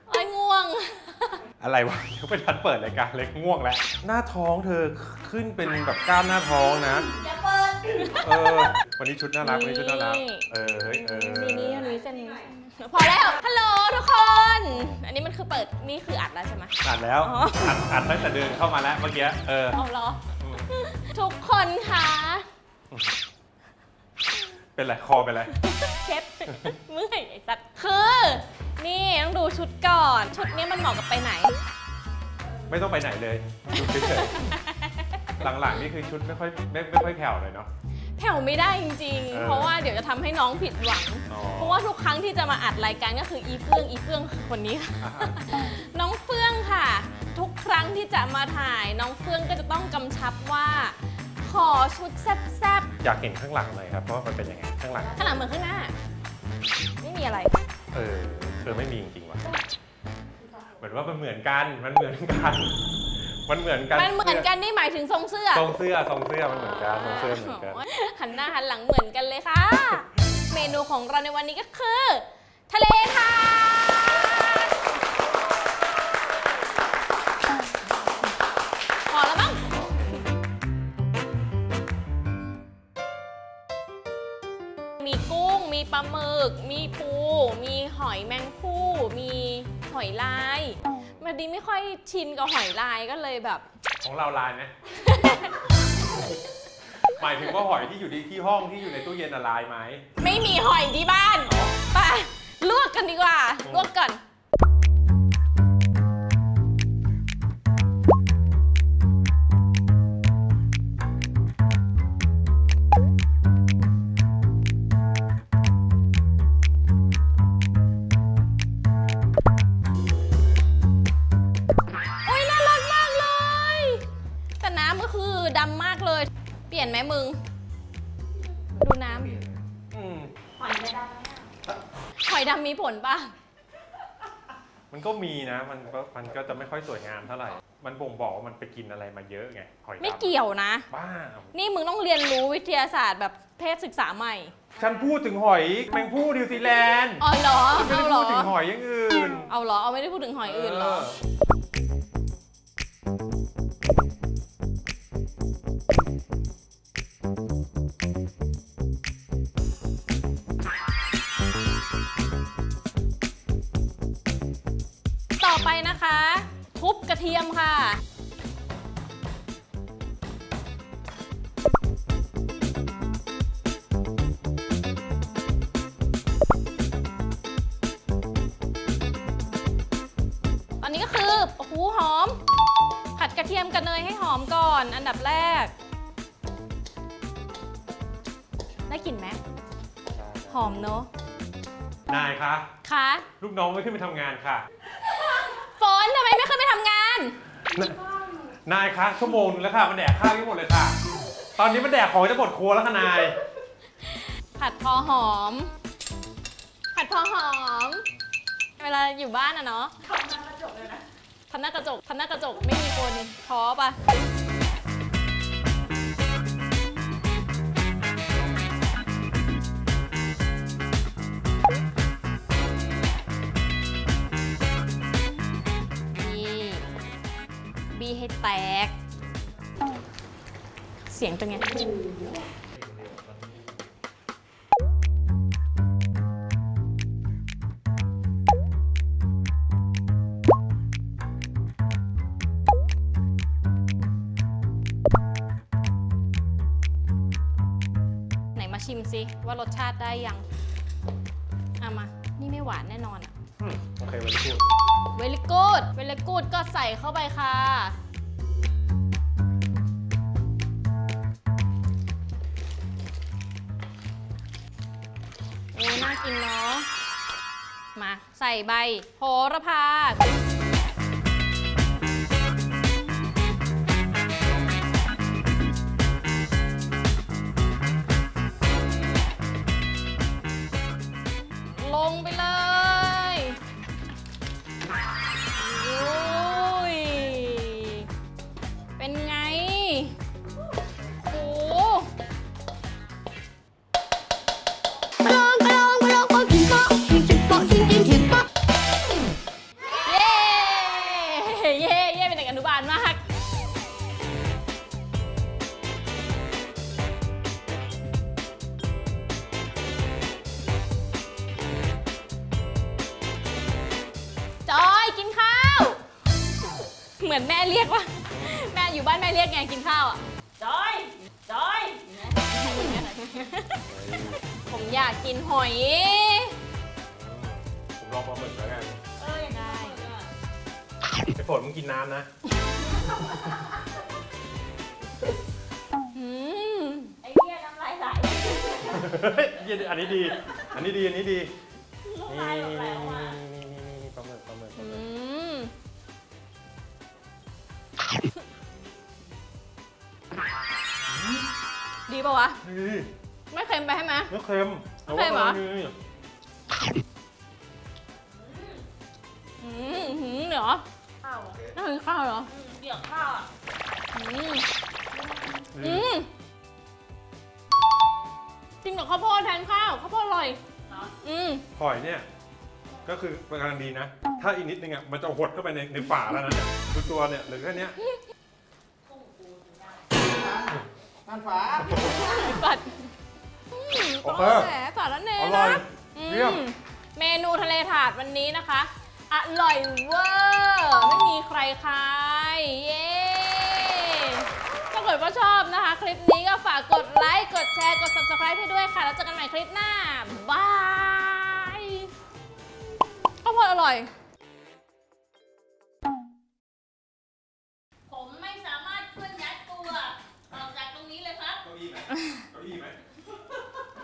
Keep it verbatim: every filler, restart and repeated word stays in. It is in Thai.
ไอ้ง่วงอะไรวะเขาไปทัดเปิดรายการเล็กง่วงแล้วหน้าท้องเธอขึ้นเป็นแบบกล้ามหน้าท้องนะอย่าเปิดเออวันนี้ชุดน่ารักวันนี้ชุดน่ารักเออเฮ้ยเออนี่นี่อันนี้เส้นพอแล้วฮัลโหลทุกคน อันนี้มันคือเปิดนี่คืออัดแล้วใช่ไหมอัดแล้วอัดอัดตั้งแต่เดินเข้ามาแล้วเมื่อกี้เออเอาเหรอทุกคนคะเป็นไรคอเป็นไรเคล็ดเมื่อยไอ้สัตว์คือนี่ต้องดูชุดก่อนชุดนี้มันเหมาะกับไปไหนไม่ต้องไปไหนเลยดูเฉยๆหลังๆนี่คือชุดไม่ค่อยไม่ไม่ค่อยแผ่วเลยเนาะแผ่วไม่ได้จริงๆเพราะว่าเดี๋ยวจะทำให้น้องผิดหวังเพราะว่าทุกครั้งที่จะมาอัดรายการก็คืออีเฟื่องอีเฟื่องคนนี้ค่ะน้องเฟื่องค่ะทุกครั้งที่จะมาถ่ายน้องเฟื่องก็จะต้องกำชับว่าขอชุดแซ่บๆอยากเห็นข้างหลังเลยครับเพราะมันเป็นยังไงข้างหลังข้างหลังเหมือนข้างหน้าไม่มีอะไรเออเออไม่มีจริงๆว่ะเหมือนว่ามันเหมือนกันมันเหมือนกันมันเหมือนกันมันเหมือนกันนี่หมายถึงทรงเสื้อทรงเสื้อทรงเสื้อมันเหมือนกันทรงเสื้อเหมือนกันหันหน้าหันหลังเหมือนกันเลยค่ะเมนูของเราในวันนี้ก็คือทะเลถาดพอแล้วมั้งมีกุ้งมีปลาหมึกมีปูมีหอยแมงผู้มีหอยลายมาดีไม่ค่อยชินกับหอยลายก็เลยแบบของเราลายไหม หมายถึงว่าหอยที่อยู่ที่ห้องที่อยู่ในตู้เย็นลายไหมไม่มีหอยที่บ้านไปลวกกันดีกว่าลวกก่อนดำมากเลยเปลี่ยนไหมมึงดูน้ำหอยดำหอยดำมีผลป่ะมันก็มีนะมันก็มันก็จะไม่ค่อยสวยงามเท่าไหร่มันบ่งบอกว่ามันไปกินอะไรมาเยอะไงหอยดำไม่เกี่ยวนะบ้านี่มึงต้องเรียนรู้วิทยาศาสตร์แบบเพศศึกษาใหม่ฉันพูดถึงหอยแมงผู้นิวซีแลนด์อ๋อเหรอไม่ได้พูดถึงหอยอย่างอื่นเอาเหรอเอาไม่ได้พูดถึงหอยอื่นเหรอต่อไปนะคะทุบกระเทียมค่ะตอนนี้ก็คือโอ้โหหอมผัดกระเทียมกับเนยให้หอมก่อนอันดับแรกได้กลิ่นไหมหอมเนอะนายคะคะลูกน้องไม่ขึ้นไปทำงานค่ะฝนทำไมไม่ขึ้นไปทำงานนายคะชั่วโมงนึงแล้วค่ะมันแดกข้าวไม่หมดเลยค่ะตอนนี้มันแดกของจะหมดครัวแล้วค่ะนายผัดพอหอมผัดพอหอมเวลาอยู่บ้านอะเนาะทำหน้ากระจกเลยนะทำหน้ากระจกทำหน้ากระจกไม่มีคนท้อปะบีให้แตกเสียงเป็นไงไหนมาชิมซิว่ารสชาติได้ยังเอามานี่ไม่หวานแน่นอนอ่ะโอเค very good very good very good ก็ใส่เข้าไปค่ะโอ้น่ากินเนาะมาใส่ใบโหระพาลงไปเลยโอ้ยเป็นไงโอ้เหมือนแม่เรียกว่าแม่อยู่บ้านแม่เรียกไงกินข้าวอ่ะจอยจอยผมอยากกินหอยผมลองปลาหมึกแล้วกันเอ้ยได้ไอ้ฝนมึงกินน้ำนะอืมไอ้เหี้ยน้ำลายไหลเฮ้ยอันนี้ดี อันนี้ดี อันนี้ดี นี่น้ำลายไหลนี่ออกมานี่นี่นี่ปลาหมึกปลาหมึกปลาอืหมึกมดีป่าวะดีไม่เค็มไปใช่ไหมไม่เค็มไม่เค็มเหรอแต่ว่านี่อืมหืมเหรอข้าวอ่ะน่ากินข้าวเหรออืมเกี่ยวข้าวอ่ะอืมดีอืมกินกับข้าวโพดแทนข้าวข้าวโพดอร่อยเนาะอืมหอยเนี่ย ก็คือกำลังดีนะ ถ้าอีกนิดนึงอ่ะ มันจะหดเข้าไปในในฝาแล้วนะเนี่ยคือตัวเนี่ยเหรือแค่เนี้ยกุ้งปูกินได้ทานฝาปัดอืมโอโตเคแหลสารเนอร่อยนะอืเยี่ยมมเมนูทะเลถาดวันนี้นะคะ อร่อยเวอร์ไม่มีใครคาย เย้ ถ้าเกิดว่าชอบนะคะ คลิปนี้ก็ฝากกดไลค์ กดแชร์ กด ซับสไครบ์ ให้ด้วยค่ะ แล้วเจอกันใหม่คลิปหน้า บายข้าวโพดอร่อย